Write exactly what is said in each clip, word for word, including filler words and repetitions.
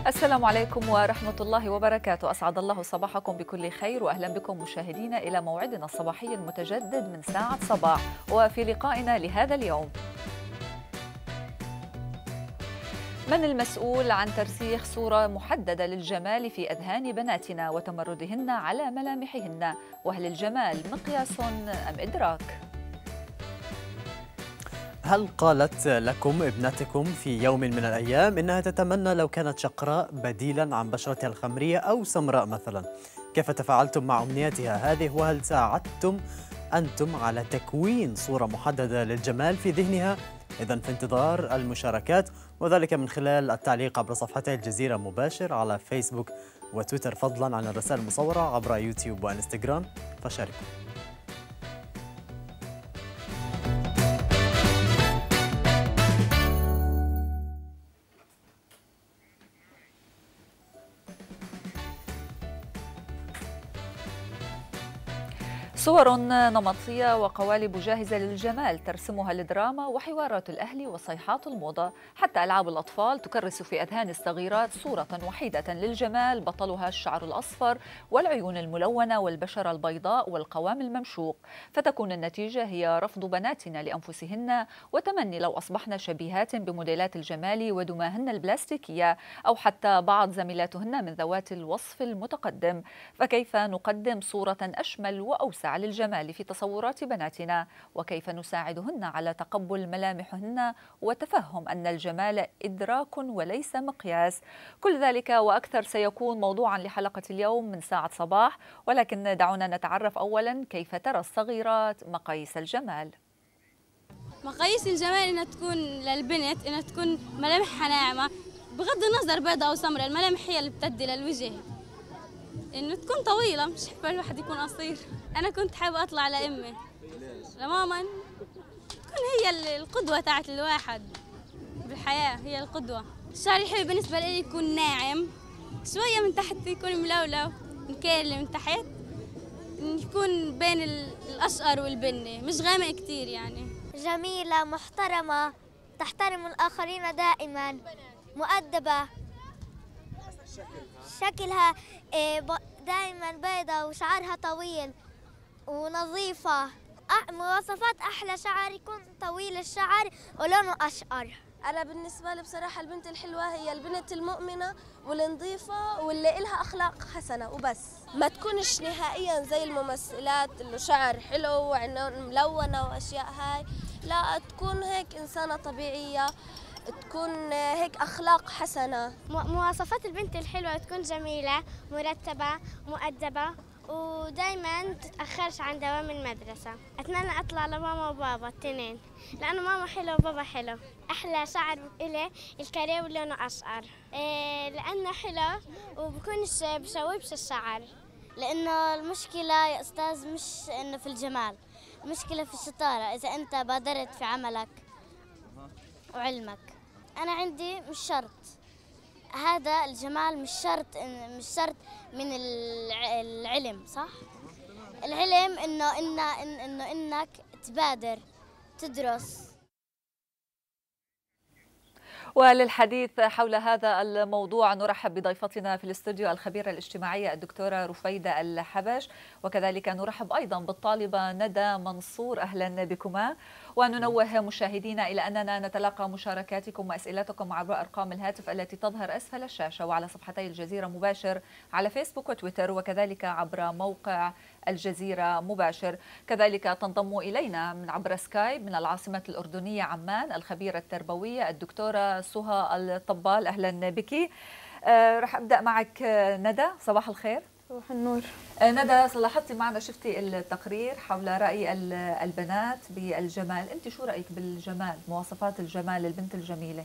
السلام عليكم ورحمة الله وبركاته. أسعد الله صباحكم بكل خير، وأهلا بكم مشاهدينا إلى موعدنا الصباحي المتجدد من ساعة صباح. وفي لقائنا لهذا اليوم: من المسؤول عن ترسيخ صورة محددة للجمال في أذهان بناتنا وتمردهن على ملامحهن؟ وهل الجمال مقياس أم إدراك؟ هل قالت لكم ابنتكم في يوم من الأيام إنها تتمنى لو كانت شقراء بديلا عن بشرتها الخمرية أو سمراء مثلا؟ كيف تفاعلتم مع أمنيتها هذه؟ وهل ساعدتم أنتم على تكوين صورة محددة للجمال في ذهنها؟ إذن في انتظار المشاركات، وذلك من خلال التعليق عبر صفحتي الجزيرة مباشر على فيسبوك وتويتر، فضلا عن الرسائل المصورة عبر يوتيوب وإنستغرام. فشاركوا. صور نمطية وقوالب جاهزة للجمال ترسمها الدراما وحوارات الأهل وصيحات الموضة، حتى ألعاب الأطفال تكرس في أذهان الصغيرات صورة وحيدة للجمال بطلها الشعر الأصفر والعيون الملونة والبشرة البيضاء والقوام الممشوق، فتكون النتيجة هي رفض بناتنا لأنفسهن وتمني لو أصبحن شبيهات بموديلات الجمال ودماهن البلاستيكية أو حتى بعض زميلاتهن من ذوات الوصف المتقدم. فكيف نقدم صورة أشمل وأوسع للجمال في تصورات بناتنا؟ وكيف نساعدهن على تقبل ملامحهن وتفهم أن الجمال إدراك وليس مقياس؟ كل ذلك وأكثر سيكون موضوعا لحلقة اليوم من ساعة صباح، ولكن دعونا نتعرف أولا كيف ترى الصغيرات مقاييس الجمال. مقاييس الجمال إنها تكون للبنت إنها تكون ملامحها ناعمة، بغض النظر بيضاء أو سمراء، الملامح هي اللي بتدي للوجه. إنه تكون طويلة، مش حابة الواحد يكون قصير. أنا كنت حابة أطلع لأمي لماما، تكون هي القدوة تاعت الواحد بالحياة، هي القدوة. الشعر الحلو بالنسبة لي يكون ناعم شوية من تحت، يكون ملولو مكيرل من تحت، يكون بين الأشقر والبني، مش غامق كتير يعني. جميلة محترمة، تحترم الآخرين دائما، مؤدبة، شكلها دائما بيضة وشعرها طويل ونظيفة. مواصفات أحلى شعر يكون طويل الشعر ولونه أشقر. أنا بالنسبة لي بصراحة البنت الحلوة هي البنت المؤمنة والنظيفة واللي إلها أخلاق حسنة وبس، ما تكونش نهائيا زي الممثلات اللي شعر حلو وعينهم ملونة وأشياء هاي، لا، تكون هيك إنسانة طبيعية، تكون هيك أخلاق حسنة. مواصفات البنت الحلوة تكون جميلة، مرتبة، مؤدبة، ودايما تتأخرش عن دوام المدرسة. أتمنى أطلع لماما وبابا التنين، لأنه ماما حلوة وبابا حلو. أحلى شعر إلي الكاريه ولونه أشقر، إيه لأنه حلو وبكونش بشوبش الشعر. لأنه المشكلة يا أستاذ مش إنه في الجمال، المشكلة في الشطارة، إذا أنت بادرت في عملك وعلمك. أنا عندي مش شرط هذا الجمال، مش شرط مش شرط من العلم، صح؟ العلم إنه إنه إنه إنك تبادر تدرس. وللحديث حول هذا الموضوع نرحب بضيفتنا في الاستوديو الخبيرة الاجتماعية الدكتورة رفيدة الحبش، وكذلك نرحب أيضا بالطالبة ندى منصور. أهلا بكما. وننوه مشاهدينا إلى أننا نتلقى مشاركاتكم وأسئلتكم عبر أرقام الهاتف التي تظهر أسفل الشاشة وعلى صفحتي الجزيرة مباشر على فيسبوك وتويتر، وكذلك عبر موقع الجزيرة مباشر. كذلك تنضم إلينا من عبر سكايب من العاصمة الأردنية عمان الخبيرة التربوية الدكتورة سهى الطبال. أهلا بك. أه رح أبدأ معك ندى. صباح الخير. صباح النور. أه ندى، لاحظتي معنا، شفتي التقرير حول رأي البنات بالجمال، أنت شو رأيك بالجمال، مواصفات الجمال للبنت الجميلة؟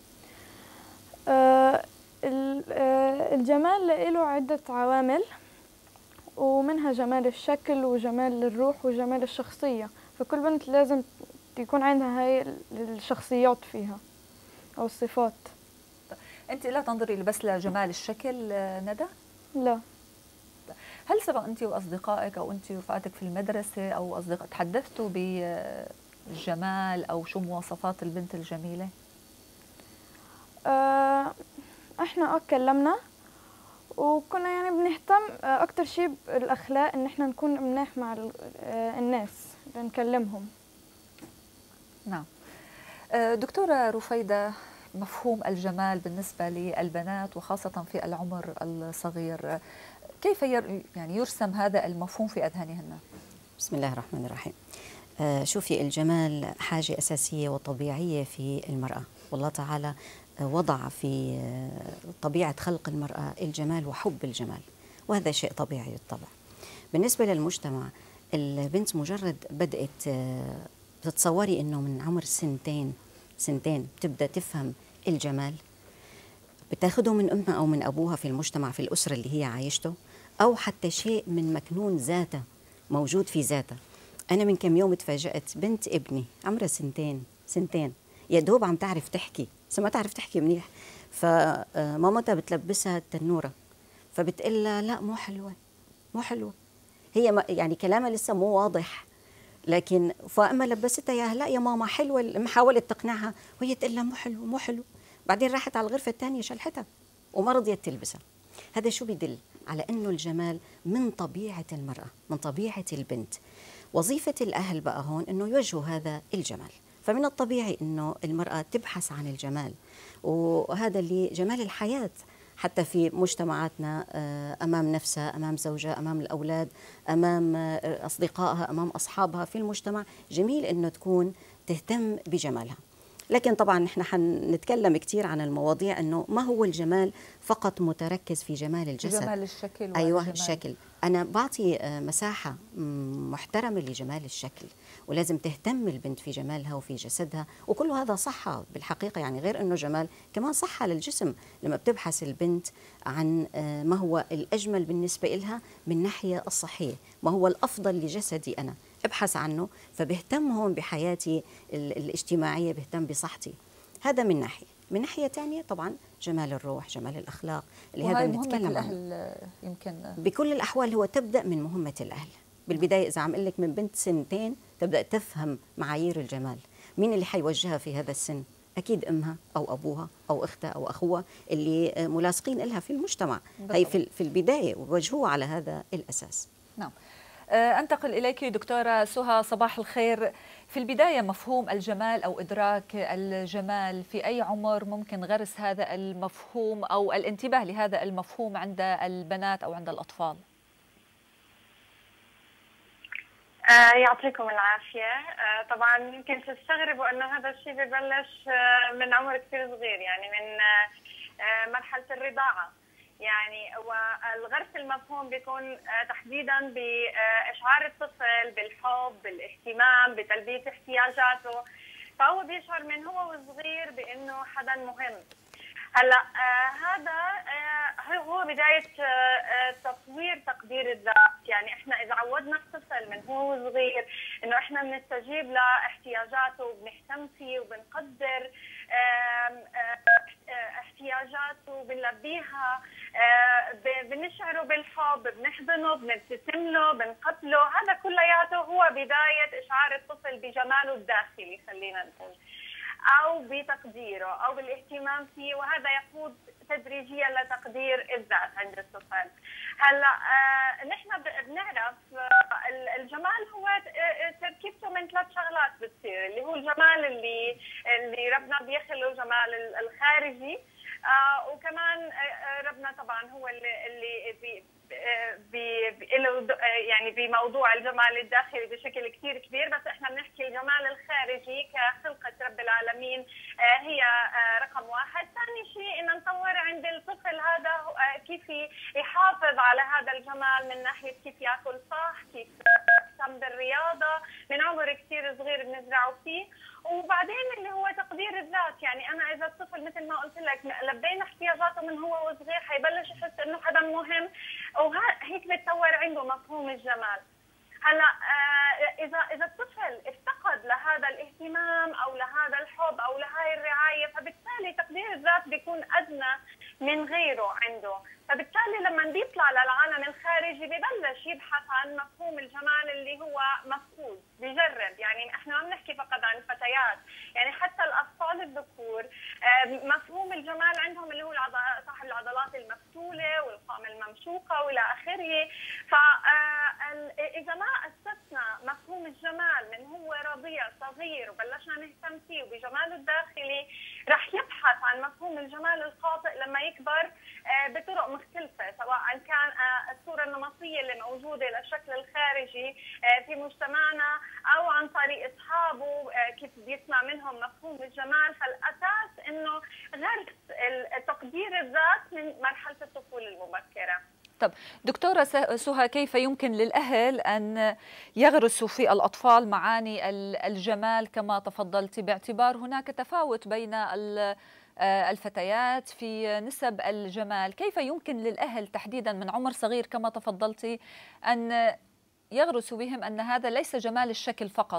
أه الجمال له عدة عوامل، ومنها جمال الشكل وجمال الروح وجمال الشخصية، فكل بنت لازم يكون عندها هاي الشخصيات فيها أو الصفات. أنت لا تنظري بس لجمال الشكل ندى؟ لا. هل سبق أنت وأصدقائك أو أنت ورفقاتك في المدرسة أو أصدقاء تحدثتوا بالجمال أو شو مواصفات البنت الجميلة؟ آه احنا اه اتكلمنا، وكنا يعني بنهتم اكتر شيء بالاخلاق، ان احنا نكون مناح مع الناس نكلمهم. نعم. دكتورة رفيدة، مفهوم الجمال بالنسبة للبنات وخاصة في العمر الصغير، كيف يعني يرسم هذا المفهوم في أذهانهن؟ بسم الله الرحمن الرحيم. آه شوفي، الجمال حاجة أساسية وطبيعية في المرأة، والله تعالى وضع في طبيعة خلق المرأة الجمال وحب الجمال، وهذا شيء طبيعي بالطبع. بالنسبة للمجتمع، البنت مجرد بدأت بتتصوري أنه من عمر سنتين سنتين بتبدأ تفهم الجمال، بتاخده من أمها أو من أبوها في المجتمع في الأسرة اللي هي عايشته، أو حتى شيء من مكنون ذاته موجود في ذاته. أنا من كم يوم تفاجأت بنت ابني عمرها سنتين سنتين يا دوب عم تعرف تحكي، بس ما تعرف تحكي منيح، فمامتها بتلبسها التنورة، فبتقول لها لا مو حلوة مو حلوة، هي يعني كلامها لسه مو واضح، لكن فأما لبستها يا لا يا ماما حلوة، محاولة تقنعها وهي تقول لها مو حلو مو حلو، بعدين راحت على الغرفة الثانية شلحتها وما رضيت تلبسها. هذا شو بيدل؟ على أنه الجمال من طبيعة المرأة، من طبيعة البنت. وظيفة الأهل بقى هون أنه يوجهوا هذا الجمال، فمن الطبيعي أنه المرأة تبحث عن الجمال، وهذا اللي جمال الحياة حتى في مجتمعاتنا، أمام نفسها، أمام زوجها، أمام الأولاد، أمام أصدقائها، أمام أصحابها في المجتمع. جميل أنه تكون تهتم بجمالها. لكن طبعا نحن حنتكلم كثير عن المواضيع انه ما هو الجمال فقط متركز في جمال الجسد، جمال الشكل. ايوه والجمال. الشكل، انا بعطي مساحه محترمه لجمال الشكل، ولازم تهتم البنت في جمالها وفي جسدها، وكل هذا صحه بالحقيقه، يعني غير انه جمال كمان صحه للجسم. لما بتبحث البنت عن ما هو الاجمل بالنسبه لها من ناحيه الصحيه، ما هو الافضل لجسدي انا، ابحث عنه، فبهتم هون بحياتي الاجتماعية، بهتم بصحتي. هذا من ناحية. من ناحية ثانية طبعا جمال الروح، جمال الأخلاق اللي هذا بنتكلم عنه. يمكن بكل الأحوال هو تبدأ من مهمة الأهل. بالبداية إذا عم أقول لك من بنت سنتين تبدأ تفهم معايير الجمال، مين اللي حيوجهها في هذا السن؟ أكيد أمها أو أبوها أو أختها أو أخوها اللي ملاصقين لها في المجتمع. هي في البداية ووجهوها على هذا الأساس. نعم. أنتقل إليك دكتورة سهى، صباح الخير. في البداية مفهوم الجمال أو إدراك الجمال في أي عمر ممكن غرس هذا المفهوم أو الانتباه لهذا المفهوم عند البنات أو عند الأطفال؟ آه يعطيكم العافية. آه طبعا يمكن تستغربوا أنه هذا الشيء ببلش آه من عمر كثير صغير، يعني من آه مرحلة الرضاعة. يعني والغرس المفهوم بيكون تحديدا بإشعار الطفل بالحب، بالاهتمام، بتلبية احتياجاته، فهو بيشعر من هو وصغير بأنه حدا مهم. هلا آه هذا آه هو بداية آه تطوير تقدير الذات. يعني احنا إذا عودنا الطفل من هو صغير إنه احنا بنستجيب لاحتياجاته وبنهتم فيه وبنقدر آه آه احتياجاته وبنلبيها، بنشعره بالحب، بنحضنه، بنبتسم له، بنقبله، هذا كلياته هو بداية إشعار الطفل بجماله الداخلي خلينا نقول، أو بتقديره أو بالاهتمام فيه، وهذا يقود تدريجيا لتقدير الذات عند الطفل. هلا آه نحن بنعرف آه الجمال هو تركيبته من ثلاث شغلات بتصير، اللي هو الجمال اللي اللي ربنا بيخلقه، جمال الخارجي، آه وكمان آه ربنا طبعا هو اللي اللي بي بي بي يعني بموضوع الجمال الداخلي بشكل كثير كبير، بس احنا بنحكي الجمال الخارجي كخلقة رب العالمين آه هي آه رقم واحد. ثاني شيء ان نطور عند الطفل هذا آه كيف يحافظ على هذا الجمال من ناحية كيف ياكل صح، كيف يهتم بالرياضة من عمر كثير صغير بنزرعه فيه. وبعدين اللي هو تقدير الذات، يعني انا اذا الطفل مثل ما قلت لك لبينا احتياجاته من هو وصغير حيبلش يحس انه حدا مهم، وهيك بتطور عنده مفهوم الجمال. هلا آه اذا اذا الطفل افتقد لهذا الاهتمام او لهذا الحب او لهاي الرعايه، فبالتالي تقدير الذات بيكون ادنى من غيره عنده. فبالتالي لما بيطلع للعالم الخارجي ببلش يبحث عن مفهوم الجمال اللي هو مفقود، بجرب. يعني احنا ما بنحكي فقط عن الفتيات، يعني حتى الاطفال الذكور مفهوم الجمال عندهم اللي هو صاحب العضلات المفتوله والقامه الممشوقه والى اخره. فاذا ما اسسنا مفهوم الجمال من هو رضيع صغير وبلشنا نهتم فيه وبجماله الداخلي، رح يبحث عن مفهوم الجمال الخاطئ لما يكبر بطرق مختلفة، سواء كان الصورة النمطية اللي موجودة للشكل الخارجي في مجتمعنا أو عن طريق أصحابه كيف بيسمع منهم مفهوم الجمال. فالأساس إنه غرس تقدير الذات من مرحلة الطفولة المبكرة. طب دكتورة سهى، كيف يمكن للأهل أن يغرسوا في الأطفال معاني الجمال كما تفضلت، باعتبار هناك تفاوت بين الفتيات في نسب الجمال؟ كيف يمكن للأهل تحديدا من عمر صغير كما تفضلتي أن يغرسوا بهم أن هذا ليس جمال الشكل فقط؟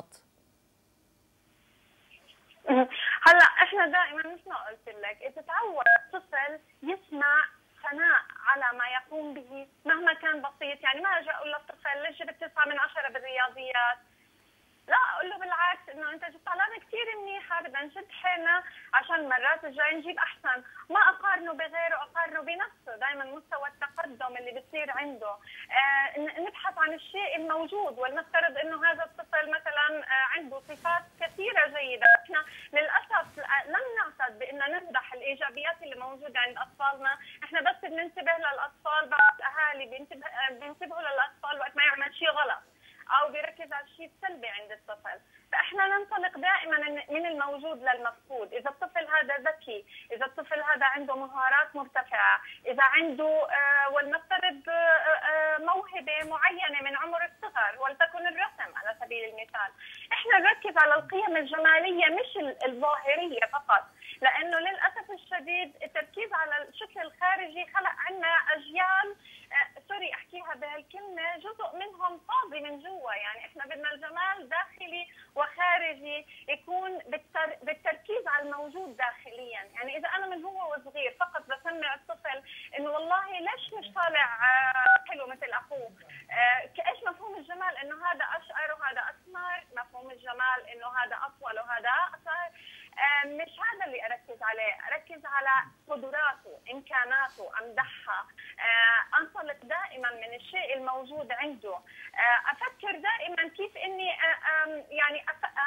هلا احنا دائما مثل ما قلت لك، اذا تعود الطفل يسمع ثناء على ما يقوم به مهما كان بسيط، يعني ما اجي اقول للطفل ليش جبت تسعة من عشرة بالرياضيات، لا اقول له بالعكس انه انت جبت علامه كثير منيحه، بدنا نشد حيلنا عشان المرات الجايه نجيب احسن. ما اقارنه بغيره، اقارنه بنفسه. دائما مستوى التقدم اللي بصير عنده آه نبحث عن الشيء الموجود، ولنفترض انه هذا الطفل مثلا آه عنده صفات كثيره جيده. احنا للاسف لم نعتد بان نمدح الايجابيات اللي موجوده عند اطفالنا، احنا بس بننتبه للاطفال. بعض الاهالي بينتبه بينتبهوا للاطفال وقت ما يعمل شيء غلط او بيركز على الشيء السلبي عند الطفل. فاحنا ننطلق دائما من الموجود للمفقود. اذا الطفل هذا ذكي، اذا الطفل هذا عنده مهارات مرتفعه، اذا عنده آه ولنفترض آه آه موهبه معينه من عمر الصغر، ولتكن الرسم على سبيل المثال، احنا نركز على القيم الجماليه مش الظاهريه فقط، لانه للاسف الشديد التركيز على الشكل الخارجي خلق عنا اجيال آه سوري احكيها بهالكلمه جزء منهم فاضي من جوا. يعني احنا بدنا الجمال داخلي وخارجي يكون بالتر... بالتركيز على الموجود داخليا. يعني اذا انا من هو وصغير فقط بسمع الطفل انه والله ليش مش طالع آه حلو مثل اخوه، آه ايش مفهوم الجمال؟ انه هذا اشقر وهذا اسمر، مفهوم الجمال انه هذا اطول وهذا اقصر. آه مش هذا اللي اركز عليه، اركز على قدراته، امكاناته، امدحها، آه انطلق دائما من الشيء الموجود عنده، آه افكر دائما كيف اني آه يعني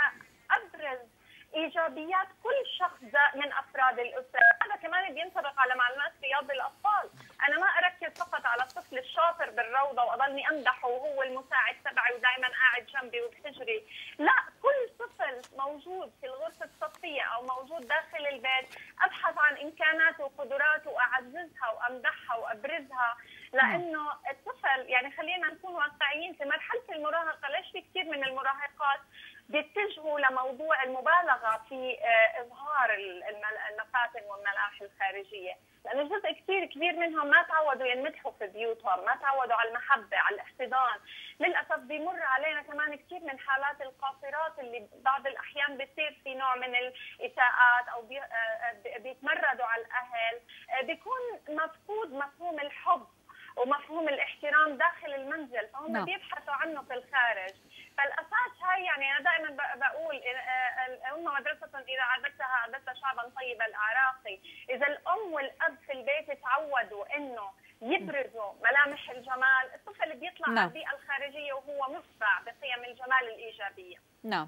ابرز ايجابيات كل شخص من افراد الاسره. هذا كمان بينطبق على معلومات رياض الاطفال. انا ما اركز فقط على الطفل الشاطر بالروضه واضلني امدحه وهو المساعد تبعي ودائما قاعد جنبي وبحجري، لا، كل طفل موجود في الغرفه الصفيه او موجود داخل البيت ابحث عن امكاناته وقدراته واعززها وامدحها وابرزها. لانه الطفل، يعني خلينا نكون واقعيين، في مرحله المراهقه ليش في كثير من المراهقات بيتجهوا لموضوع المبالغه في اظهار المفاتن والملامح الخارجيه؟ لانه جزء كثير كبير منهم ما تعودوا ينمدحوا في بيوتهم، ما تعودوا على المحبه، على الاحتضان. للاسف بيمر علينا كمان كثير من حالات القاصرات اللي بعض الاحيان بيصير في نوع من الاساءات او بي بيتمردوا على الاهل، بيكون مفقود مفهوم الحب ومفهوم الاحترام داخل المنزل، فهم no. بيبحثوا عنه في الخارج. فالاساس هاي، يعني انا دائما بقول الام مدرسه اذا عدتها عدتها شعبا طيب الاعراق. اذا الام والاب في البيت تعودوا انه يبرزوا ملامح الجمال، الطفل بيطلع no. على البيئه الخارجيه وهو مشبع بقيم الجمال الايجابيه. نعم.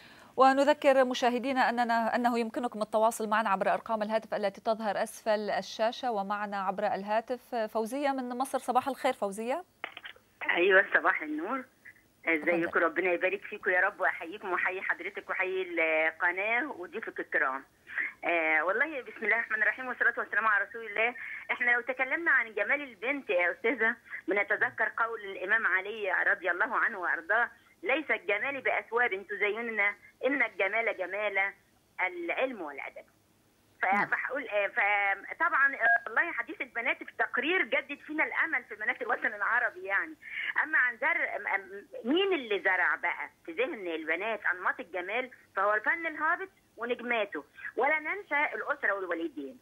ونذكر مشاهدينا أننا أنه يمكنكم التواصل معنا عبر أرقام الهاتف التي تظهر أسفل الشاشة، ومعنا عبر الهاتف فوزية من مصر. صباح الخير فوزية. أيوة صباح النور، ازيكم؟ ربنا يبارك فيكم يا رب، واحييكم واحيي حضرتك واحيي القناه وضيوفك الكرام. آه والله بسم الله الرحمن الرحيم والصلاه والسلام على رسول الله. احنا لو تكلمنا عن جمال البنت يا استاذه بنتذكر قول الامام علي رضي الله عنه وارضاه: ليس الجمال باثواب تزيننا، ان الجمال جمال العلم والادب. فبقول فطبعا والله حديث البنات في تقرير جدد فينا الامل في بنات الوطن العربي يعني. اما عن زرع، مين اللي زرع بقى في ذهن البنات انماط الجمال؟ فهو الفن الهابط ونجماته، ولا ننسى الاسره والوالدين.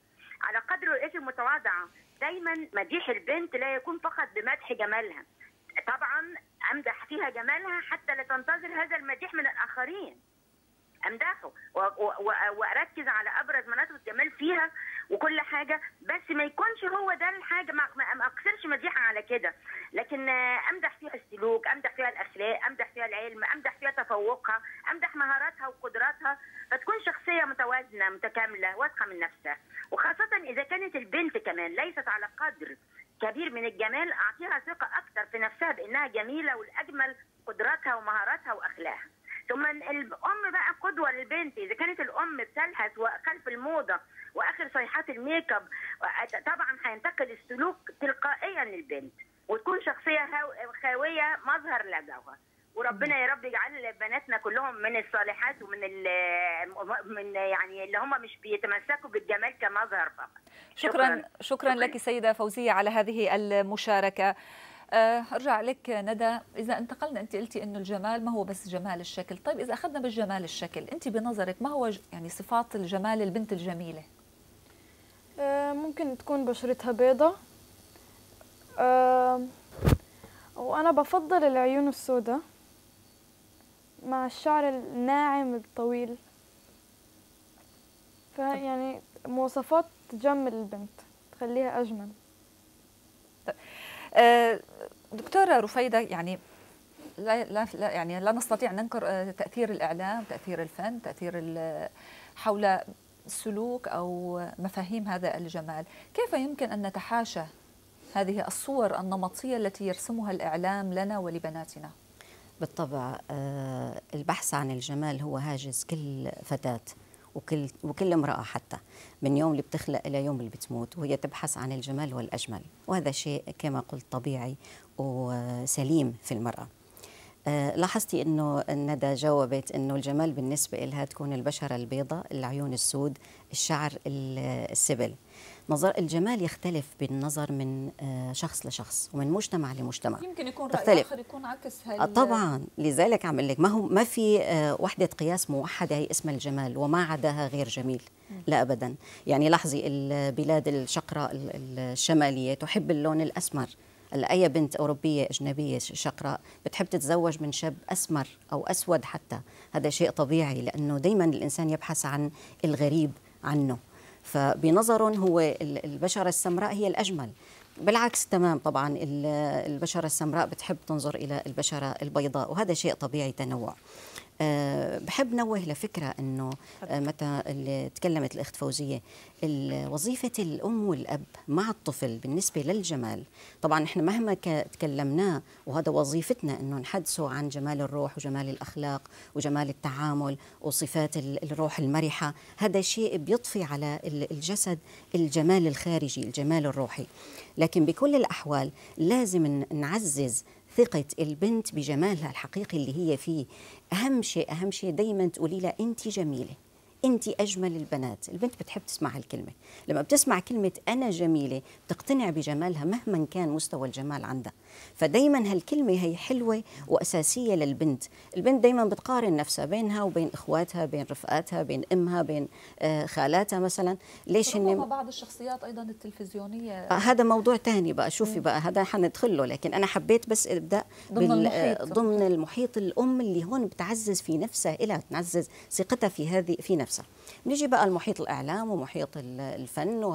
على قدر رؤيتي المتواضعه دايما مديح البنت لا يكون فقط بمدح جمالها، طبعا امدح فيها جمالها حتى لا تنتظر هذا المديح من الاخرين، امدحه واركز على ابرز مناطق الجمال فيها وكل حاجه، بس ما يكونش هو ده الحاجه، ما اقصرش مديحها على كده، لكن امدح فيها السلوك، امدح فيها الاخلاق، امدح فيها العلم، امدح فيها تفوقها، امدح مهاراتها وقدراتها، فتكون شخصيه متوازنه متكامله واثقه من نفسها. وخاصه اذا كانت البنت كمان ليست على قدر كبير من الجمال، اعطيها ثقه اكثر في نفسها بانها جميله والاجمل قدراتها ومهاراتها واخلاقها. ثم الام بقى قدوه للبنت، اذا كانت الام بتلهث وخلف الموضه واخر صيحات الميك اب، طبعا هينتقل السلوك تلقائيا للبنت وتكون شخصيه خاويه مظهر لا جوهر. وربنا يا رب يجعل بناتنا كلهم من الصالحات ومن من يعني اللي هم مش بيتمسكوا بالجمال كمظهر فقط. شكرا شكرا, شكرا لك سيده فوزيه على هذه المشاركه. ارجع لك ندى، اذا انتقلنا انت قلتي انه الجمال ما هو بس جمال الشكل، طيب اذا اخذنا بالجمال الشكل، انت بنظرك ما هو يعني صفات الجمال البنت الجميله؟ ممكن تكون بشرتها بيضة، وانا بفضل العيون السوداء مع الشعر الناعم الطويل، فيعني مواصفات تجمل البنت تخليها اجمل. دكتورة رفيدة، يعني لا لا يعني لا نستطيع أن ننكر تأثير الإعلام، تأثير الفن، تأثير حول سلوك أو مفاهيم هذا الجمال. كيف يمكن أن نتحاشى هذه الصور النمطية التي يرسمها الإعلام لنا ولبناتنا؟ بالطبع البحث عن الجمال هو هاجس كل فتاة وكل وكل امرأة، حتى من يوم اللي بتخلق إلى يوم اللي بتموت وهي تبحث عن الجمال والأجمل، وهذا شيء كما قلت طبيعي وسليم في المرأة. أه لاحظتي أنه ندى جاوبت أنه الجمال بالنسبة لها تكون البشرة البيضاء، العيون السود، الشعر السبل. نظر الجمال يختلف بالنظر من شخص لشخص ومن مجتمع لمجتمع، يمكن يكون رأي آخر يكون عكس هاي. طبعا لذلك عم لك ما هو ما في وحدة قياس موحدة هي اسمها الجمال وما عداها غير جميل، لا أبدا. يعني لاحظي البلاد الشقراء الشمالية تحب اللون الأسمر، أي بنت أوروبية أجنبية شقراء بتحب تتزوج من شاب أسمر أو أسود حتى، هذا شيء طبيعي لأنه دايما الإنسان يبحث عن الغريب عنه، فبنظرهم هو البشرة السمراء هي الأجمل. بالعكس تمام، طبعا البشرة السمراء بتحب تنظر إلى البشرة البيضاء، وهذا شيء طبيعي تنوع. أه بحب نوه لفكرة أنه أه متى اللي تكلمت الأخت فوزية، وظيفة الأم والأب مع الطفل بالنسبة للجمال، طبعا نحن مهما تكلمنا وهذا وظيفتنا أنه نحدثه عن جمال الروح وجمال الأخلاق وجمال التعامل وصفات الروح المرحة، هذا شيء بيضفي على الجسد الجمال الخارجي، الجمال الروحي. لكن بكل الأحوال لازم نعزز ثقة البنت بجمالها الحقيقي اللي هي فيه. أهم شيء أهم شيء دايما تقولي لها أنت جميلة، أنت أجمل البنات. البنت بتحب تسمع هالكلمة، لما بتسمع كلمة أنا جميلة بتقتنع بجمالها مهما كان مستوى الجمال عندها. فدايما هالكلمة هي حلوة وأساسية للبنت. البنت دايما بتقارن نفسها بينها وبين إخواتها، بين رفقاتها، بين أمها، بين آه خالاتها مثلا. ليش إن بعض الشخصيات أيضا التلفزيونية آه هذا موضوع تاني بقى، شوفي بقى هذا حندخله، لكن أنا حبيت بس أبدأ ضمن المحيط ضمن المحيط الأم اللي هون بتعزز في نفسها، إلها تعزز ثقتها في هذه في نفسها. نيجي بقى المحيط الإعلام ومحيط الفن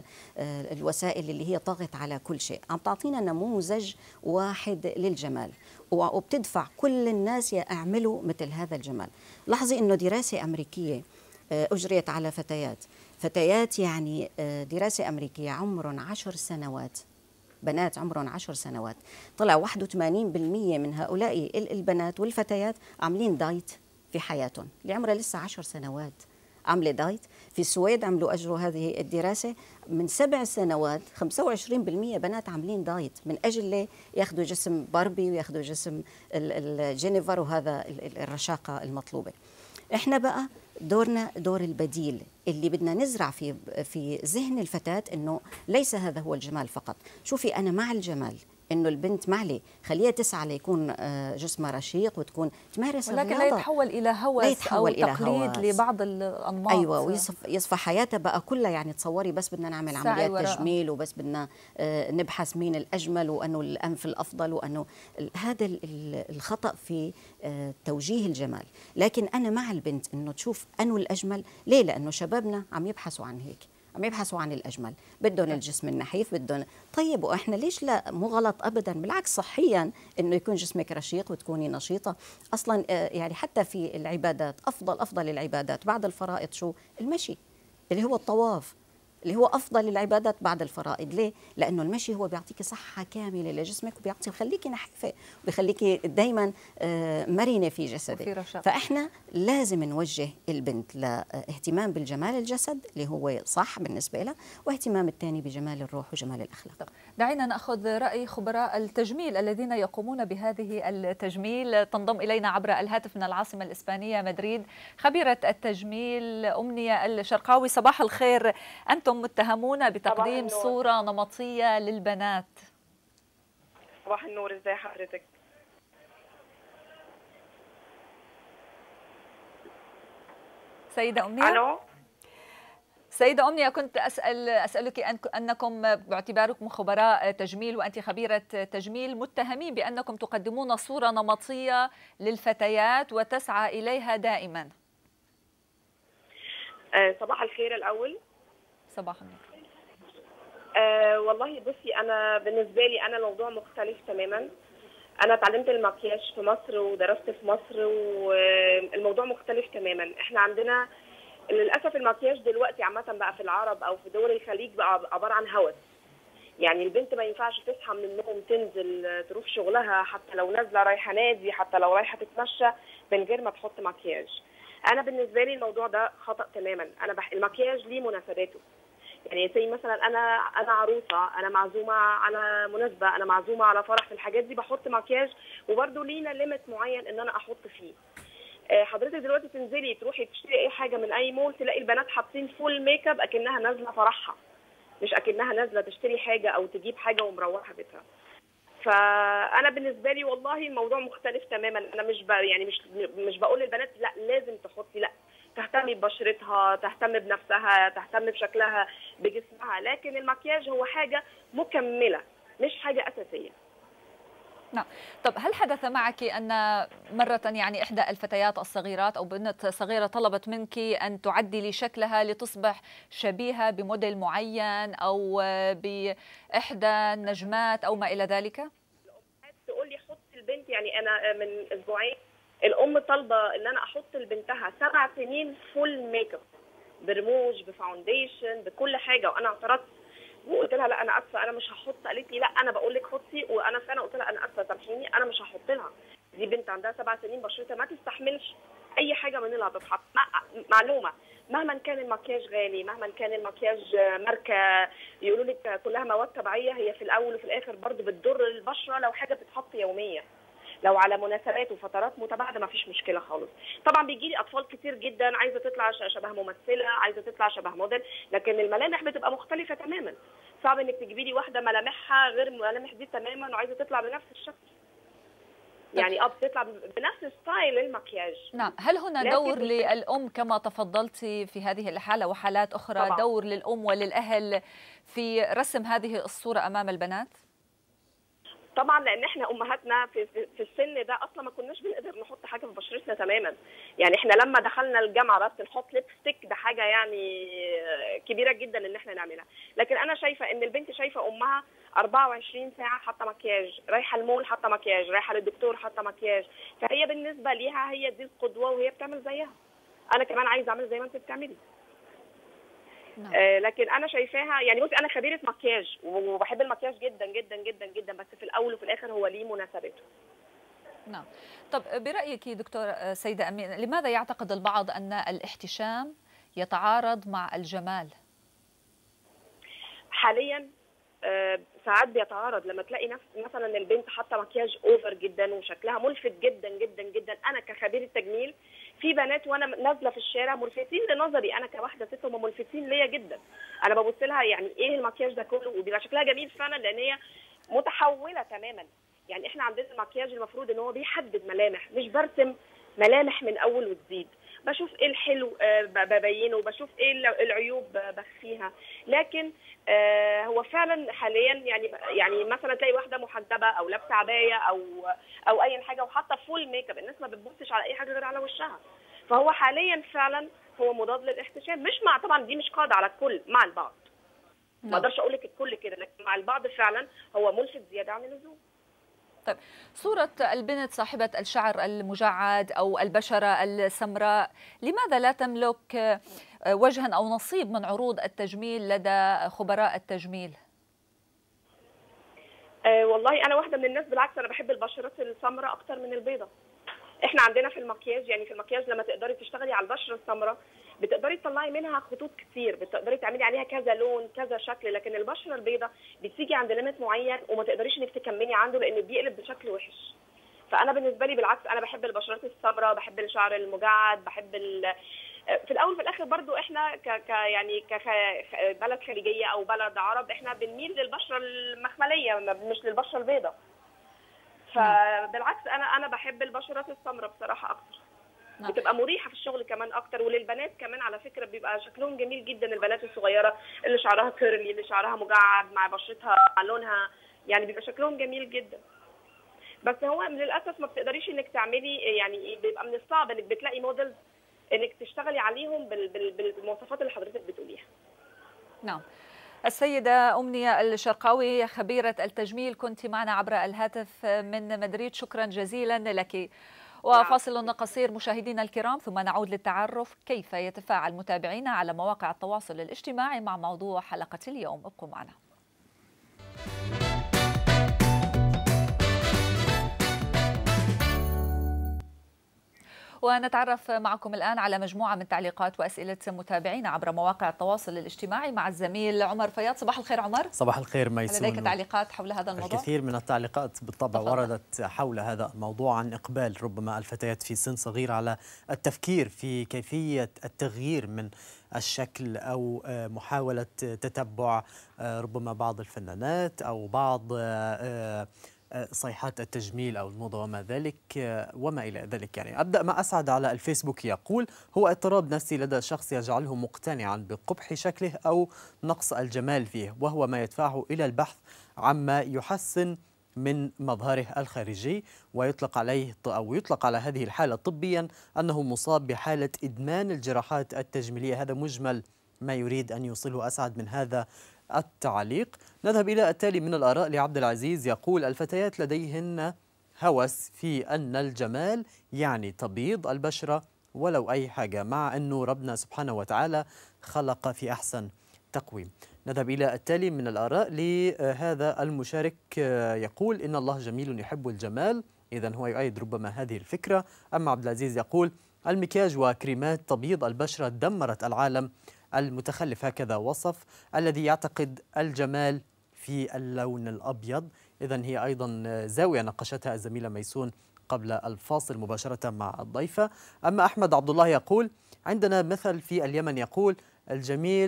والوسائل اللي هي طاغت على كل شيء، عم تعطينا نموذج واحد للجمال وبتدفع كل الناس يعملوا مثل هذا الجمال. لاحظي إنه دراسة أمريكية أجريت على فتيات فتيات يعني دراسة أمريكية عمرهم عشر سنوات، بنات عمرهم عشر سنوات، طلع واحد وثمانين بالمئة من هؤلاء البنات والفتيات عاملين دايت في حياتهم، اللي عمرها لسه عشر سنوات عملة دايت. في السويد عملوا أجروا هذه الدراسة من سبع سنوات خمسة وعشرين بالمئة بنات عاملين دايت من أجل ياخذوا جسم باربي وياخذوا جسم الجينيفر وهذا الرشاقة المطلوبة. إحنا بقى دورنا دور البديل اللي بدنا نزرع في في ذهن الفتاة إنه ليس هذا هو الجمال فقط. شوفي أنا مع الجمال انه البنت معلي خليها تسعى ليكون جسمها رشيق وتكون تمارس ولكن الرياضة. لا يتحول الى هوس يتحول او إلى تقليد هوس. لبعض الانماط. ايوه، ويصف يصفى حياتها بقى كلها. يعني تصوري بس بدنا نعمل عمليات وراء. تجميل وبس بدنا نبحث مين الاجمل وانه الانف الافضل وانه هذا الخطا في توجيه الجمال. لكن انا مع البنت انه تشوف انه الاجمل. ليه؟ لانه شبابنا عم يبحثوا عن هيك، عم يبحثوا عن الأجمل، بدهم الجسم النحيف، بدهم. طيب وإحنا ليش لا؟ مو غلط أبدا، بالعكس صحيا إنه يكون جسمك رشيق وتكوني نشيطة. أصلا يعني حتى في العبادات أفضل أفضل العبادات بعد الفرائض شو؟ المشي اللي هو الطواف، اللي هو أفضل العبادات بعد الفرائض. ليه؟ لأنه المشي هو بيعطيكي صحة كاملة لجسمك وبيعطي بيخليكي نحيفة وبيخليكي دايما مرنة في جسدك. فإحنا لازم نوجه البنت لاهتمام بالجمال الجسد اللي هو صح بالنسبة لها، واهتمام الثاني بجمال الروح وجمال الأخلاق. دعينا نأخذ رأي خبراء التجميل الذين يقومون بهذه التجميل. تنضم إلينا عبر الهاتف من العاصمة الإسبانية مدريد خبيرة التجميل أمنية الشرقاوي. صباح الخير. أنتم متهمون بتقديم صورة نمطية للبنات. صباح النور، ازاي حضرتك؟ سيدة أمنية. ألو سيدة أمنية، كنت أسأل أسألك أنكم باعتباركم خبراء تجميل وأنت خبيرة تجميل متهمين بأنكم تقدمون صورة نمطية للفتيات وتسعى إليها دائما. أه صباح الخير الأول. صباح النور. أه والله بصي، أنا بالنسبة لي أنا الموضوع مختلف تماما. أنا اتعلمت المكياج في مصر ودرست في مصر والموضوع مختلف تماما. إحنا عندنا للأسف المكياج دلوقتي عامة بقى في العرب أو في دول الخليج بقى عبارة عن هوس. يعني البنت ما ينفعش تصحى من النوم تنزل تروح شغلها، حتى لو نازلة رايحة نادي، حتى لو رايحة تتمشى، من غير ما تحط مكياج. أنا بالنسبة لي الموضوع ده خطأ تماما. أنا بح... المكياج ليه مناسباته. يعني زي مثلا انا انا عروسه، انا معزومه على مناسبه، انا معزومه على فرح، في الحاجات دي بحط مكياج، وبرده لينا ليميت معين ان انا احط فيه. حضرتك دلوقتي تنزلي تروحي تشتري اي حاجه من اي مول، تلاقي البنات حاطين فول ميك اب اكنها نازله فرحها، مش اكنها نازله تشتري حاجه او تجيب حاجه ومروحه بيتها. فانا بالنسبه لي والله الموضوع مختلف تماما. انا مش ب... يعني مش مش بقول للبنات لا لازم تحطي، لا، تهتمي ببشرتها، تهتم بنفسها، تهتم بشكلها بجسمها، لكن المكياج هو حاجة مكملة مش حاجة أساسية. نعم. طب هل حدث معك أن مرة يعني إحدى الفتيات الصغيرات أو بنت صغيرة طلبت منك أن تعدلي شكلها لتصبح شبيهة بموديل معين أو بإحدى النجمات أو ما إلى ذلك؟ تقول لي حط البنت، يعني أنا من أسبوعين الام طالبه ان انا احط لبنتها سبع سنين فول ميك اب برموش بفاونديشن بكل حاجه، وانا اعترضت وقلت لها لا انا اسفه انا مش هحط. قالت لي لا انا بقول لك حطي، وانا فعلا قلت لها انا اسفه سامحيني انا مش هحط لها. دي بنت عندها سبع سنين بشرتها ما تستحملش اي حاجه من اللي هتتحط. معلومه، مهما كان المكياج غالي، مهما كان المكياج ماركه يقولوا لك كلها مواد طبيعيه، هي في الاول وفي الاخر برضو بتضر البشره لو حاجه بتتحط يوميا. لو على مناسبات وفترات متباعده ما فيش مشكله خالص. طبعا بيجي لي اطفال كتير جدا عايزه تطلع شبه ممثله، عايزه تطلع شبه موديل، لكن الملامح بتبقى مختلفه تماما. صعب انك تجيبي لي واحده ملامحها غير الملامح دي تماما وعايزه تطلع بنفس الشكل. يعني اه بتطلع بنفس ستايل المكياج. نعم. هل هنا دور للأم كما تفضلتي في هذه الحالة وحالات أخرى؟ طبعا. دور للأم وللأهل في رسم هذه الصورة أمام البنات؟ طبعا، لان احنا امهاتنا في في السن ده اصلا ما كناش بنقدر نحط حاجه في بشرتنا تماما. يعني احنا لما دخلنا الجامعه بس نحط ليبستيك، ده حاجه يعني كبيره جدا ان احنا نعملها. لكن انا شايفه ان البنت شايفه امها أربعة وعشرين ساعه حاطه مكياج، رايحه المول حاطه مكياج، رايحه للدكتور حاطه مكياج، فهي بالنسبه ليها هي دي القدوه وهي بتعمل زيها. انا كمان عايزه اعمل زي ما انت بتعملي. نعم. آه لكن انا شايفاها، يعني بصي انا خبيره مكياج وبحب المكياج جدا جدا جدا جدا، بس في الاول وفي الاخر هو ليه مناسبته. نعم. طب برايك دكتور سيده امين، لماذا يعتقد البعض ان الاحتشام يتعارض مع الجمال؟ حاليا آه ساعات بيتعارض. لما تلاقي نفس مثلا البنت حاطه مكياج اوفر جدا وشكلها ملفت جدا جدا جدا، انا كخبيره تجميل في بنات وانا نازله في الشارع ملفتين لنظري، انا كواحده ست هم ملفتين ليا جدا. انا ببص لها يعني ايه المكياج ده كله، وبيبقى شكلها جميل فعلا لان هي متحوله تماما. يعني احنا عندنا المكياج المفروض ان هو بيحدد ملامح، مش برسم ملامح من اول وجديد. بشوف ايه الحلو ببينه، وبشوف ايه العيوب بخفيها. لكن هو فعلا حاليا يعني يعني مثلا تلاقي واحده محجبه او لابسه عبايه او او اي حاجه وحاطه فول ميك اب، الناس ما بتبصش على اي حاجه غير على وشها. فهو حاليا فعلا هو مضاد للاحتشام، مش مع طبعا دي مش قاعده على الكل، مع البعض. ما اقدرش اقول لك الكل كده، لكن مع البعض فعلا هو ملفت زياده عن اللزوم. طيب، صورة البنت صاحبة الشعر المجعد أو البشرة السمراء لماذا لا تملك وجها أو نصيب من عروض التجميل لدى خبراء التجميل؟ أه والله أنا واحدة من الناس، بالعكس أنا بحب البشرات السمراء أكتر من البيضة. إحنا عندنا في المكياج، يعني في المكياج لما تقدري تشتغلي على البشرة السمراء بتقدري تطلعي منها خطوط كتير، بتقدري تعملي عليها كذا لون كذا شكل. لكن البشره البيضاء بتيجي عند ليميت معين وما تقدريش انك تكملي عنده لانه بيقلب بشكل وحش. فانا بالنسبه لي بالعكس، انا بحب البشرات السمراء، بحب الشعر المجعد، بحب ال... في الاول وفي الاخر برضو احنا ك... ك... يعني كبلد خليجيه او بلد عرب احنا بنميل للبشره المخمليه مش للبشره البيضاء. فبالعكس انا انا بحب البشرات السمراء بصراحه اكتر. نعم. بتبقى مريحه في الشغل كمان اكتر، وللبنات كمان على فكره بيبقى شكلهم جميل جدا. البنات الصغيره اللي شعرها كيرلي، اللي شعرها مجعد مع بشرتها مع لونها، يعني بيبقى شكلهم جميل جدا. بس هو للاسف ما بتقدريش انك تعملي، يعني بيبقى من الصعب انك بتلاقي موديلز انك تشتغلي عليهم بالمواصفات اللي حضرتك بتقوليها. نعم. السيدة أمنية الشرقاوي خبيرة التجميل، كنت معنا عبر الهاتف من مدريد، شكرا جزيلا لك. وفاصل قصير مشاهدينا الكرام، ثم نعود للتعرف كيف يتفاعل متابعينا على مواقع التواصل الاجتماعي مع موضوع حلقة اليوم. ابقوا معنا. ونتعرف معكم الآن على مجموعة من تعليقات وأسئلة متابعينا عبر مواقع التواصل الاجتماعي مع الزميل عمر فياض. صباح الخير عمر. صباح الخير ميسون. لديك تعليقات حول هذا الموضوع؟ الكثير من التعليقات بالطبع تفضل. وردت حول هذا الموضوع عن إقبال ربما الفتيات في سن صغير على التفكير في كيفية التغيير من الشكل أو محاولة تتبع ربما بعض الفنانات أو بعض صيحات التجميل أو الموضة وما ذلك وما إلى ذلك. يعني أبدأ مع أسعد على الفيسبوك، يقول: هو اضطراب نفسي لدى شخص يجعله مقتنعا بقبح شكله أو نقص الجمال فيه، وهو ما يدفعه إلى البحث عما يحسن من مظهره الخارجي، ويطلق عليه أو يطلق على هذه الحالة طبيا أنه مصاب بحالة إدمان الجراحات التجميلية. هذا مجمل ما يريد أن يوصله أسعد من هذا التعليق. نذهب إلى التالي من الآراء لعبد العزيز، يقول: الفتيات لديهن هوس في أن الجمال يعني تبييض البشرة ولو أي حاجة، مع أنه ربنا سبحانه وتعالى خلق في أحسن تقويم. نذهب إلى التالي من الآراء لهذا المشارك، يقول: إن الله جميل يحب الجمال. إذن هو يؤيد ربما هذه الفكرة. أما عبد العزيز يقول: المكياج وكريمات تبييض البشرة دمرت العالم المتخلف، هكذا وصف الذي يعتقد الجمال في اللون الأبيض. إذن هي أيضا زاوية ناقشتها الزميلة ميسون قبل الفاصل مباشرة مع الضيفة. أما أحمد عبد الله يقول: عندنا مثل في اليمن يقول: الجميل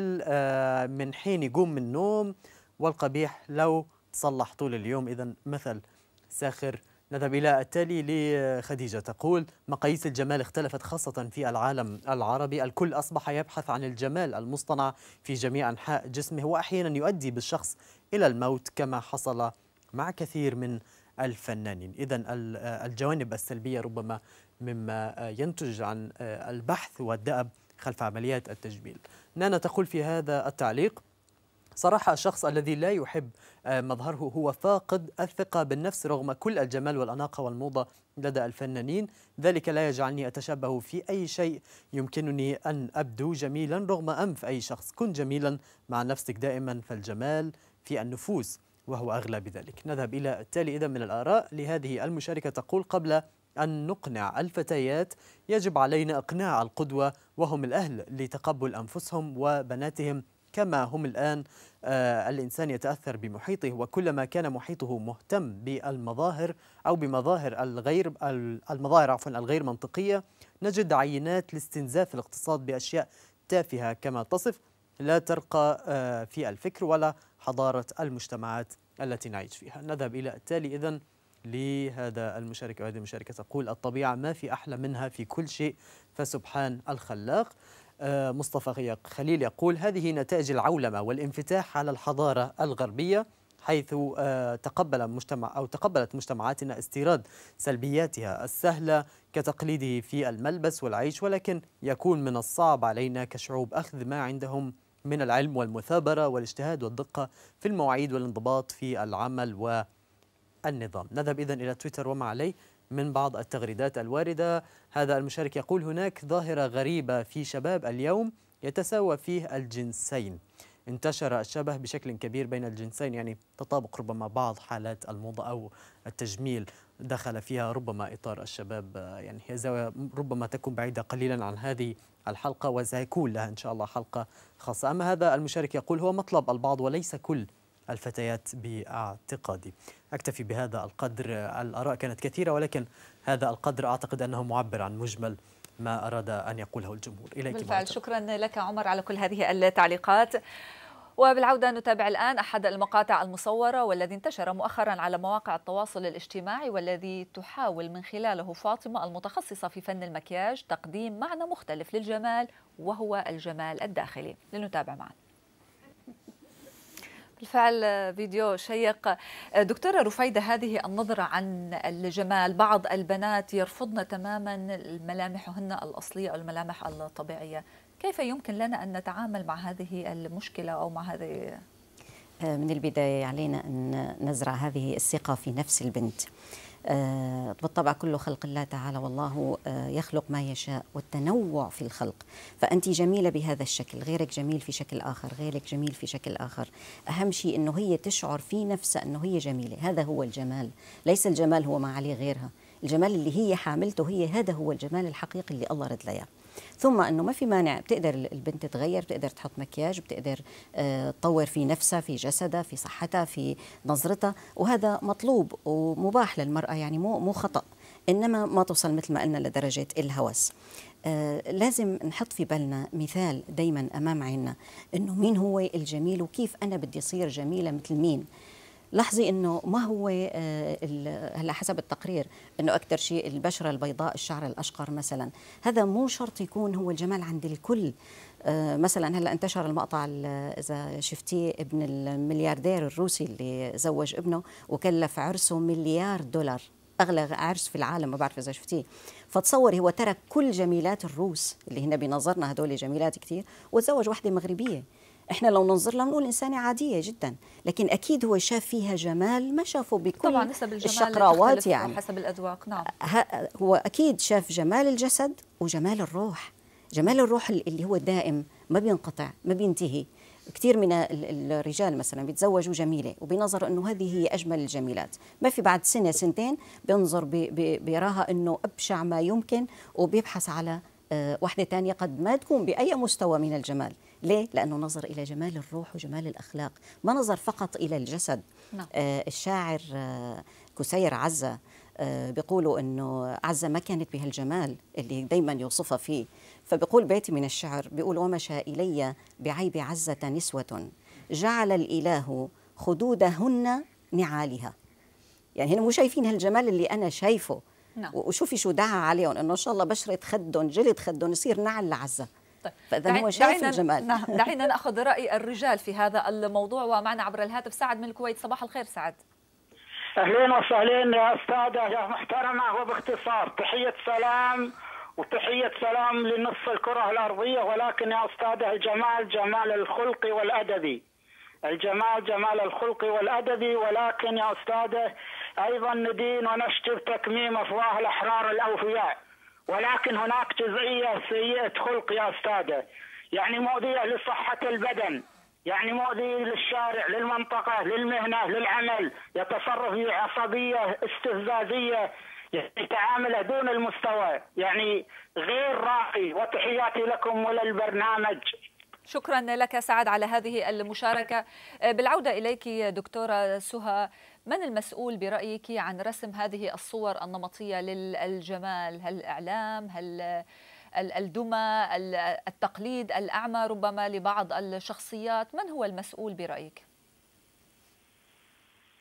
من حين يقوم من النوم والقبيح لو تصلح طول اليوم. إذن مثل ساخر. نذهب إلى التالي لخديجة، تقول: مقاييس الجمال اختلفت خاصة في العالم العربي، الكل أصبح يبحث عن الجمال المصطنع في جميع أنحاء جسمه، وأحيانا يؤدي بالشخص إلى الموت كما حصل مع كثير من الفنانين. إذن الجوانب السلبية ربما مما ينتج عن البحث والدأب خلف عمليات التجميل. نانا تقول في هذا التعليق: صراحة الشخص الذي لا يحب مظهره هو فاقد الثقة بالنفس رغم كل الجمال والأناقة والموضة لدى الفنانين، ذلك لا يجعلني أتشبه في أي شيء، يمكنني أن أبدو جميلا رغم أنف أي شخص، كن جميلا مع نفسك دائما، فالجمال في النفوس وهو أغلى بذلك. نذهب إلى التالي إذا من الآراء لهذه المشاركة، تقول: قبل أن نقنع الفتيات يجب علينا إقناع القدوة وهم الأهل لتقبل أنفسهم وبناتهم كما هم الآن. آه الإنسان يتأثر بمحيطه، وكلما كان محيطه مهتم بالمظاهر أو بمظاهر الغير المظاهر عفوا الغير منطقية، نجد عينات لاستنزاف الاقتصاد بأشياء تافهة كما تصف، لا ترقى آه في الفكر ولا حضارة المجتمعات التي نعيش فيها. نذهب إلى التالي إذن لهذا المشارك وهذه المشاركة تقول: الطبيعة ما في أحلى منها في كل شيء فسبحان الخلاق. مصطفى خليل يقول: هذه نتائج العولمة والانفتاح على الحضارة الغربية، حيث تقبل مجتمع أو تقبلت مجتمعاتنا استيراد سلبياتها السهلة كتقليده في الملبس والعيش، ولكن يكون من الصعب علينا كشعوب أخذ ما عندهم من العلم والمثابرة والاجتهاد والدقة في المواعيد والانضباط في العمل والنظام. نذهب إذن إلى تويتر وما عليه من بعض التغريدات الواردة. هذا المشارك يقول: هناك ظاهرة غريبة في شباب اليوم يتساوى فيه الجنسين، انتشر الشبه بشكل كبير بين الجنسين، يعني تطابق ربما بعض حالات الموضة أو التجميل دخل فيها ربما إطار الشباب، يعني هي زاوية ربما تكون بعيدة قليلا عن هذه الحلقة وسيكون لها إن شاء الله حلقة خاصة. أما هذا المشارك يقول: هو مطلب البعض وليس كل الفتيات باعتقادي. أكتفي بهذا القدر. الآراء كانت كثيرة ولكن هذا القدر أعتقد أنه معبر عن مجمل ما أراد أن يقوله الجمهور. إليك بالفعل. شكرا لك عمر على كل هذه التعليقات. وبالعودة نتابع الآن أحد المقاطع المصورة والذي انتشر مؤخرا على مواقع التواصل الاجتماعي، والذي تحاول من خلاله فاطمة المتخصصة في فن المكياج تقديم معنى مختلف للجمال، وهو الجمال الداخلي. لنتابع معا. بالفعل فيديو شيق. دكتورة رفيدة، هذه النظرة عن الجمال، بعض البنات يرفضن تماما ملامحهن الأصلية أو الملامح الطبيعية، كيف يمكن لنا أن نتعامل مع هذه المشكلة أو مع هذه؟ من البداية علينا أن نزرع هذه الثقة في نفس البنت. بالطبع كل خلق الله تعالى والله يخلق ما يشاء، والتنوع في الخلق، فأنت جميلة بهذا الشكل، غيرك جميل في شكل آخر، غيرك جميل في شكل آخر. أهم شيء أنه هي تشعر في نفسها أنه هي جميلة، هذا هو الجمال. ليس الجمال هو ما عليه غيرها، الجمال اللي هي حاملته هي، هذا هو الجمال الحقيقي اللي الله رد لها إياه. ثم أنه ما في مانع، بتقدر البنت تتغير، بتقدر تحط مكياج، بتقدر تطور في نفسها، في جسدها، في صحتها، في نظرتها، وهذا مطلوب ومباح للمرأة، يعني مو مو خطأ، إنما ما توصل مثل ما قلنا لدرجة الهوس. آه لازم نحط في بالنا مثال دايما أمام عيننا، إنه مين هو الجميل وكيف أنا بدي أصير جميلة مثل مين. لاحظي انه ما هو هلا حسب التقرير انه اكثر شيء البشره البيضاء، الشعر الاشقر مثلا، هذا مو شرط يكون هو الجمال عند الكل. مثلا هلا انتشر المقطع اذا شفتيه، ابن الملياردير الروسي اللي زوج ابنه وكلف عرسه مليار دولار، اغلى عرس في العالم، ما بعرف اذا شفتيه. فتصور هو ترك كل جميلات الروس اللي هن بنظرنا هدول جميلات كثير، وتزوج وحده مغربيه. احنا لو ننظر لها بنقول انسانه عاديه جدا، لكن اكيد هو شاف فيها جمال ما شافه بكل طبعا نسب الجمال الشقراوات، يعني حسب الاذواق. نعم، هو اكيد شاف جمال الجسد وجمال الروح، جمال الروح اللي هو دائم ما بينقطع ما بينتهي. كثير من الرجال مثلا بيتزوجوا جميله وبينظروا انه هذه هي اجمل الجميلات، ما في بعد سنه سنتين بينظر بيراها انه ابشع ما يمكن، وبيبحث على وحده ثانيه قد ما تكون باي مستوى من الجمال. ليه؟ لأنه نظر إلى جمال الروح وجمال الأخلاق، ما نظر فقط إلى الجسد. نعم. آه الشاعر آه كسير عزة آه بيقولوا أنه عزة ما كانت بهالجمال اللي دايما يوصفها فيه، فبيقول بيتي من الشعر، بيقول: ومشى إلي بعيب عزة نسوة جعل الإله خدودهن نعالها. يعني هن مو شايفين هالجمال اللي أنا شايفه. نعم. وشوفي شو دعا عليهم، أنه إن شاء الله بشرة خدهم جلد خدهم يصير نعل لعزة. فإذا هو شايف الجمال. نعم، دعينا نأخذ رأي الرجال في هذا الموضوع، ومعنا عبر الهاتف سعد من الكويت. صباح الخير سعد. أهلين وسهلين يا أستاذة يا محترمة، وباختصار تحية سلام وتحية سلام لنصف الكرة الأرضية، ولكن يا أستاذة الجمال جمال الخلق والأدبي، الجمال جمال الخلق والأدبي، ولكن يا أستاذة أيضا ندين ونشتم تكميم أفواه الأحرار الأوفياء، ولكن هناك جزئية سيئة خلق يا أستاذة، يعني مؤذية لصحة البدن، يعني مؤذي للشارع، للمنطقة، للمهنة، للعمل، يتصرف بعصبية استفزازية، يتعامل دون المستوى، يعني غير راقي. وتحياتي لكم وللبرنامج. شكرا لك سعد على هذه المشاركة. بالعودة إليك دكتورة سهى، من المسؤول برأيك عن رسم هذه الصور النمطية للجمال؟ هل الإعلام؟ هل الدمى؟ التقليد الأعمى ربما لبعض الشخصيات؟ من هو المسؤول برأيك؟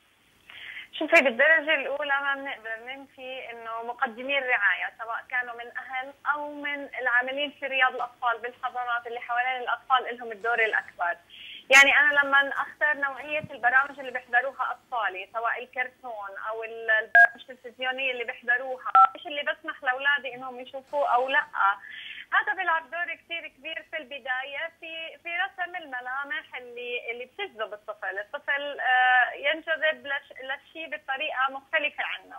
شوفي بالدرجة الأولى ما بنقدر ننفي إنه مقدمي الرعاية سواء كانوا من أهل أو من العاملين في رياض الأطفال بالحضانات اللي حوالين الأطفال لهم الدور الأكبر. يعني أنا لما أختار نوعية البرامج اللي بيحضروها أطفالي سواء الكرتون أو البرامج التلفزيونية اللي بيحضروها، إيش اللي بسمح لأولادي إنهم يشوفوه أو لأ، هذا بيلعب دور كثير كبير في البداية في في رسم الملامح اللي اللي بتجذب الطفل، الطفل ينجذب لشيء بطريقة مختلفة عنه.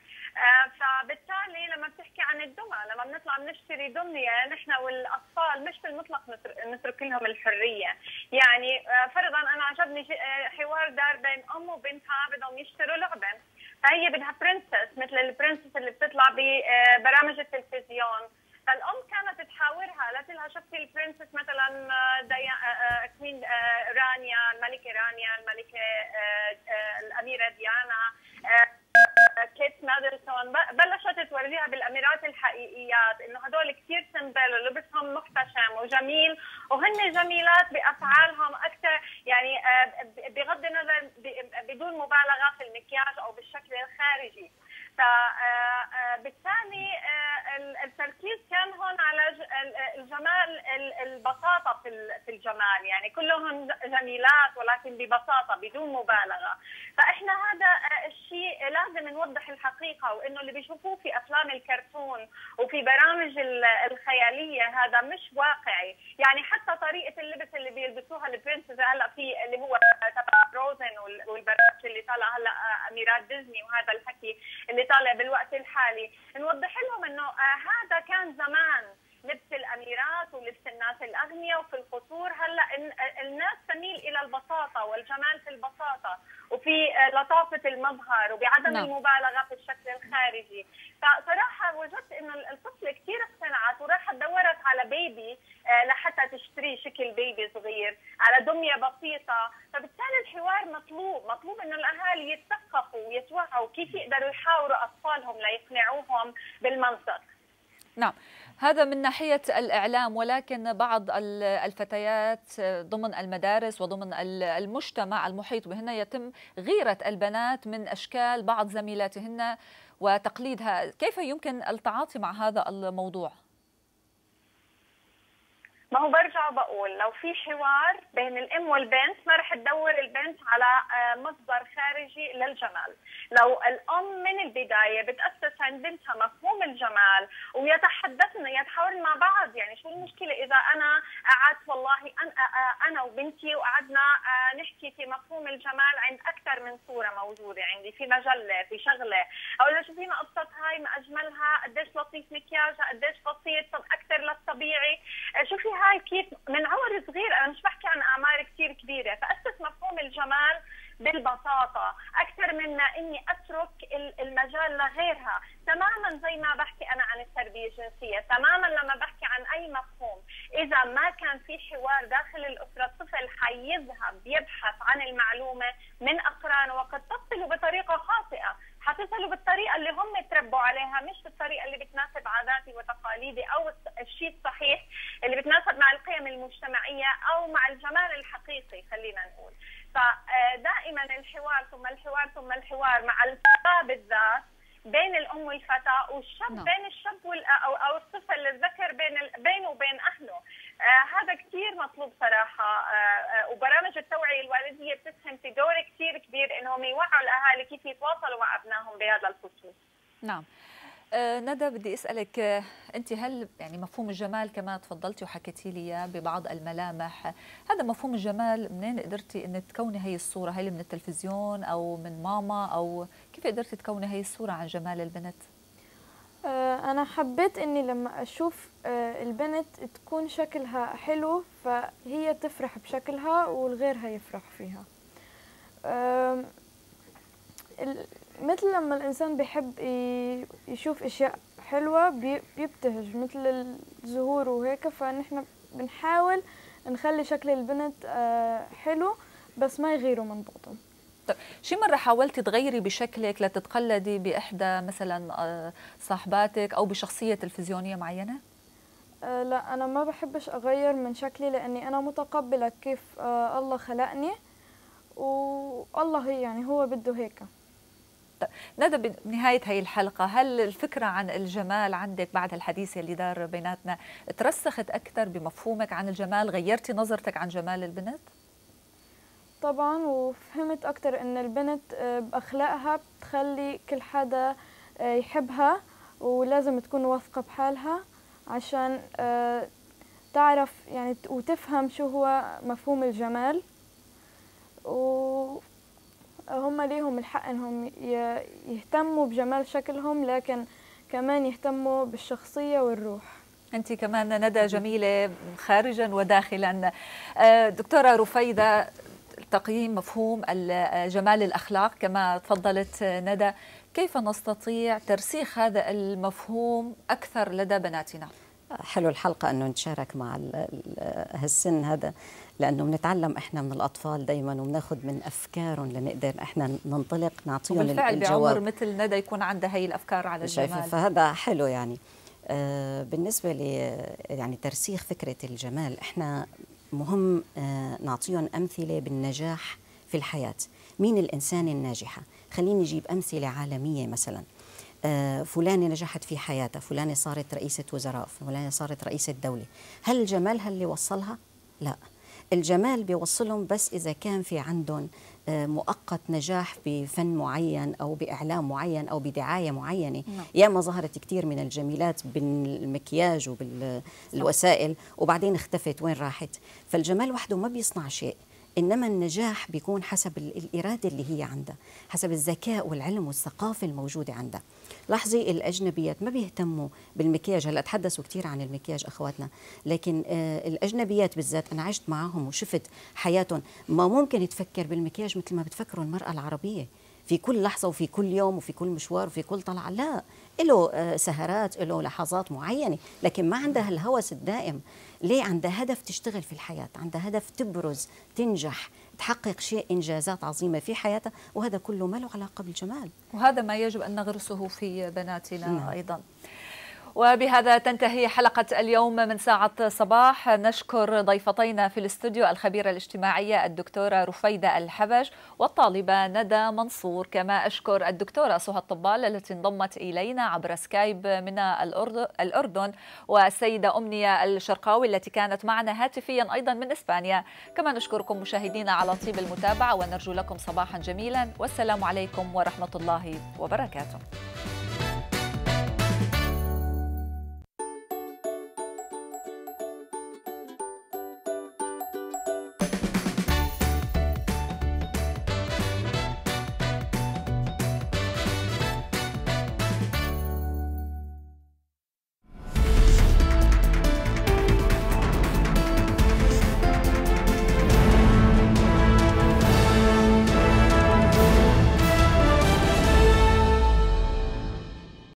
فبالتالي لما بتحكي عن الدمى، لما بنطلع بنشتري دمية نحن والأطفال مش بالمطلق نترك لهم الحرية. يعني فرضا أنا عجبني حوار دار بين أم وبنتها بدهم يشتروا لعبة، فهي بدها برنسس مثل البرنسس اللي بتطلع ببرامج التلفزيون، فالأم كانت تحاورها لا تلها شفتي البرنسس مثلا ديا كوين رانيا، الملكة رانيا، الملكة الأميرة ديانا، كيت مادلسون، بلشت تورجيها بالأميرات الحقيقيات إنه هدول كثير سمبل ولبسهم محتشم وجميل وهن جميلات بأفعالهم أكثر، يعني بغض النظر بدون مبالغة في المكياج أو بالشكل الخارجي. فبالتالي التركيز كان هون على الجمال، البساطة في الجمال، يعني كلهم جميلات ولكن ببساطة بدون مبالغة. فإحنا هذا الشيء لازم نوضح الحقيقة، وإنه اللي بيشوفوه في أفلام الكرتون وفي برامج الخيالية هذا مش واقعي. يعني حتى طريقة اللبس اللي بيلبسوها البرنسز هلا في اللي هو تبع فروزن والبرامج اللي طالع هلا أميرات ديزني وهذا الحكي اللي طالع بالوقت الحالي، نوضح لهم انه آه هذا كان زمان لبس الاميرات ولبس الناس الاغنياء وفي القصور، هلا الناس تميل الى البساطه والجمال في البساطه وفي لطافه المظهر وبعدم نعم. المبالغه في الشكل الخارجي. فصراحه وجدت انه الطفل كثير اقتنعت وراحت دورت على بيبي لحتى تشتري شكل بيبي صغير، على دميه بسيطه. فبالتالي الحوار مطلوب، مطلوب انه الاهالي يتثقفوا ويتوعوا كيف يقدروا يحاوروا اطفالهم ليقنعوهم بالمنطق. نعم، هذا من ناحية الإعلام، ولكن بعض الفتيات ضمن المدارس وضمن المجتمع المحيط بهن يتم غيرة البنات من أشكال بعض زميلاتهن وتقليدها. كيف يمكن التعاطي مع هذا الموضوع؟ ما هو برجع بقول لو في حوار بين الام والبنت ما رح تدور البنت على مصدر خارجي للجمال. لو الام من البدايه بتاسس عند بنتها مفهوم الجمال ويتحدثن يتحاورن مع بعض، يعني شو المشكله اذا انا قعدت والله انا انا وبنتي وقعدنا نحكي في مفهوم الجمال عند اكثر من صوره موجوده عندي في مجله في شغله، اقول لها شوفي ما قصه هاي، ما اجملها، قديش لطيف مكياجها، قديش بسيط، طب اكثر للطبيعي، شوفي هاي كيف من عمر صغير. انا مش بحكي عن اعمار كثير كبيره، فاسس مفهوم الجمال بالبساطه اكثر من اني اترك المجال لغيرها. تماما زي ما بحكي انا عن التربيه الجنسيه، تماما لما بحكي عن اي مفهوم اذا ما كان في حوار داخل الاسره الطفل حيذهب يبحث عن المعلومه من اقرانه، وقد تصل بطريقه خاطئه، حتصلوا بالطريقه اللي هم تربوا عليها مش بالطريقه اللي بتناسب عاداتي وتقاليدي او الشيء الصحيح اللي بتناسب مع القيم المجتمعيه او مع الجمال الحقيقي خلينا نقول. فدائما الحوار ثم الحوار ثم الحوار مع الفتاه بالذات بين الام والفتاه، والشاب no. بين الشاب وال او او الطفل الذكر بين بينه وبين اهله. آه هذا كثير مطلوب صراحه. آه وبرامج التوعيه الوالديه بتسهم في دور كثير كبير انهم يوعوا الاهالي كيف يتواصلوا مع ابنائهم بهذا الخصوص. نعم. آه ندى، بدي اسالك، آه انت هل يعني مفهوم الجمال كما تفضلتي وحكيتي لي اياه ببعض الملامح، هذا مفهوم الجمال منين قدرتي انك تكوني هي الصوره؟ هل من التلفزيون او من ماما، او كيف قدرتي تكوني هي الصوره عن جمال البنت؟ آه انا حبيت اني لما اشوف آه البنت تكون شكلها حلو فهي تفرح بشكلها والغيرها يفرح فيها. آه مثل لما الإنسان بيحب يشوف أشياء حلوة بيبتهج مثل الزهور وهيك، فنحن بنحاول نخلي شكل البنت حلو بس ما يغيروا من بعضهم. طيب شي مرة حاولتي تغيري بشكلك لتتقلدي بإحدى مثلا صاحباتك أو بشخصية تلفزيونية معينة؟ لا، أنا ما بحبش أغير من شكلي لأني أنا متقبلة كيف الله خلقني، والله يعني هو بده هيك. ندى، بنهاية هاي الحلقة، هل الفكرة عن الجمال عندك بعد الحديث اللي دار بيناتنا ترسخت أكثر بمفهومك عن الجمال؟ غيرتي نظرتك عن جمال البنت؟ طبعا، وفهمت أكثر إن البنت بأخلاقها بتخلي كل حدا يحبها، ولازم تكون واثقة بحالها عشان تعرف يعني وتفهم شو هو مفهوم الجمال. وهم ليهم الحق انهم يهتموا بجمال شكلهم، لكن كمان يهتموا بالشخصية والروح. انت كمان ندى جميلة خارجا وداخلا. دكتورة رفيدة، تقييم مفهوم جمال الأخلاق كما تفضلت ندى، كيف نستطيع ترسيخ هذا المفهوم أكثر لدى بناتنا؟ حلو الحلقة أنه نتشارك مع هالسن هذا، لأنه بنتعلم إحنا من الأطفال دايما وبناخذ من أفكارهم لنقدر إحنا ننطلق نعطيهم الجواب. بالفعل بعمر مثل ندى يكون عندها هي الأفكار على الجمال، فهذا حلو يعني. آه بالنسبة لي يعني ترسيخ فكرة الجمال، إحنا مهم آه نعطيهم أمثلة بالنجاح في الحياة. مين الإنسان الناجحة؟ خليني نجيب أمثلة عالمية. مثلا آه فلانة نجحت في حياتها، فلانة صارت رئيسة وزراء، فلانة صارت رئيسة دولة. هل جمالها اللي وصلها؟ لا، الجمال بيوصلهم بس إذا كان في عندهم آه مؤقت نجاح بفن معين أو بإعلام معين أو بدعاية معينة. نعم. ياما ظهرت كتير من الجميلات بالمكياج وبالوسائل وبعدين اختفت، وين راحت؟ فالجمال وحده ما بيصنع شيء، إنما النجاح بيكون حسب الإرادة اللي هي عندها، حسب الذكاء والعلم والثقافة الموجودة عندها. لاحظي الأجنبيات ما بيهتموا بالمكياج، هلا تحدثوا كثير عن المكياج أخواتنا، لكن آه الأجنبيات بالذات أنا عشت معهم وشفت حياتهم، ما ممكن تفكر بالمكياج مثل ما بتفكروا المرأة العربية في كل لحظة وفي كل يوم وفي كل مشوار وفي كل طلعة. لا، له آه سهرات، له لحظات معينة، لكن ما عندها الهوس الدائم. ليه؟ عندها هدف تشتغل في الحياة، عندها هدف تبرز، تنجح، تحقق شيء، إنجازات عظيمة في حياتها، وهذا كله ما له علاقة بالجمال. وهذا ما يجب أن نغرسه في بناتنا. نعم. أيضا. وبهذا تنتهي حلقة اليوم من ساعة صباح. نشكر ضيفتينا في الاستوديو الخبيرة الاجتماعية الدكتورة رفيدة الحبش والطالبة ندى منصور، كما أشكر الدكتورة سهى الطبال التي انضمت إلينا عبر سكايب من الأردن، والسيدة أمنية الشرقاوي التي كانت معنا هاتفيا أيضا من إسبانيا. كما نشكركم مشاهدينا على طيب المتابعة، ونرجو لكم صباحا جميلا، والسلام عليكم ورحمة الله وبركاته.